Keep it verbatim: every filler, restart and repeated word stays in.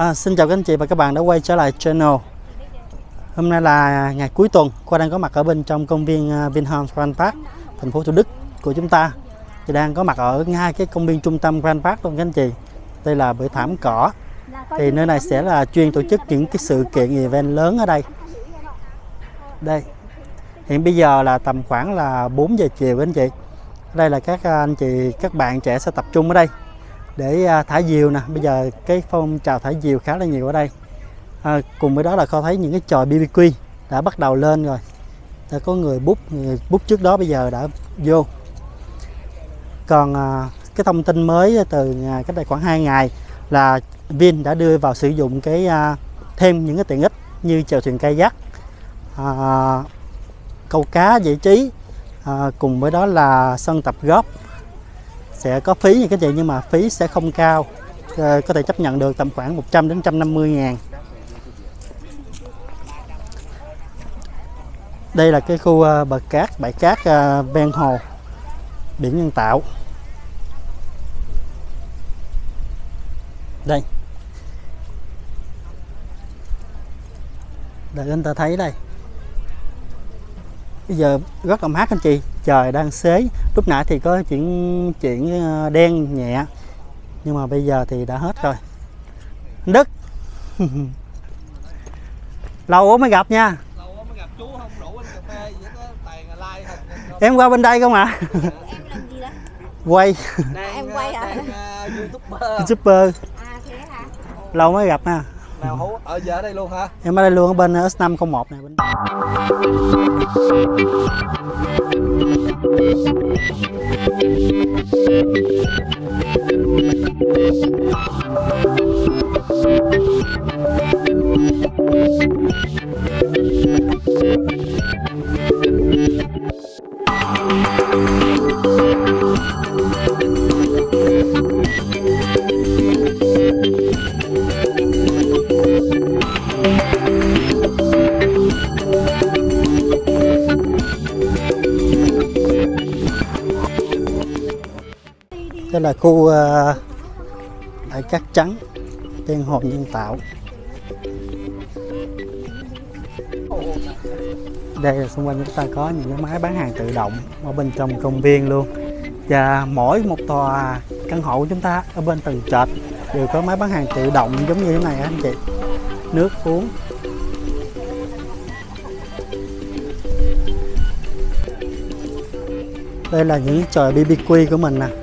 À, xin chào các anh chị và các bạn đã quay trở lại channel. Hôm nay là ngày cuối tuần, Khoa đang có mặt ở bên trong công viên Vinhomes Grand Park, thành phố Thủ Đức của chúng ta. Thì đang có mặt ở ngay cái công viên trung tâm Grand Park luôn các anh chị. Đây là bãi thảm cỏ. Thì nơi này sẽ là chuyên tổ chức những cái sự kiện event lớn ở đây. Đây. Hiện bây giờ là tầm khoảng là bốn giờ chiều các anh chị. Đây là các anh chị, các bạn trẻ sẽ tập trung ở đây để thả diều nè. Bây giờ cái phong trào thả diều khá là nhiều ở đây. À, cùng với đó là Kho thấy những cái trò bê bê quy đã bắt đầu lên rồi. Đã có người book, người book trước đó bây giờ đã vô. Còn à, cái thông tin mới từ cách đây khoảng hai ngày là Vin đã đưa vào sử dụng cái à, thêm những cái tiện ích như chèo thuyền kayak, à, câu cá giải trí, à, cùng với đó là sân tập golf. Sẽ có phí như các chị, nhưng mà phí sẽ không cao, à, có thể chấp nhận được tầm khoảng một trăm đến một trăm năm mươi ngàn. Đây là cái khu uh, bờ cát, bãi cát uh, ven hồ, biển nhân tạo. Đây. Để anh ta thấy đây. Bây giờ rất là mát anh chị, trời đang xế. Lúc nãy thì có chuyện chuyện đen nhẹ, nhưng mà bây giờ thì đã hết rồi. Anh Đức. Lâu quá mới gặp nha. Em qua bên đây không ạ? À? Quay. À, em quay hả? Uh, YouTuber. YouTuber. À, thế hả? Lâu mới gặp nha. Nào hú ở giờ ở đây luôn hả? Em ở đây luôn, ở bên S năm không một này bên. Đây là khu uh, bãi cát trắng ven hồ nhân tạo. Đây là xung quanh chúng ta có những cái máy bán hàng tự động ở bên trong công viên luôn. Và mỗi một tòa căn hộ của chúng ta ở bên tầng trệt đều có máy bán hàng tự động giống như thế này anh chị. Nước uống. Đây là những trò bê bê quy của mình nè.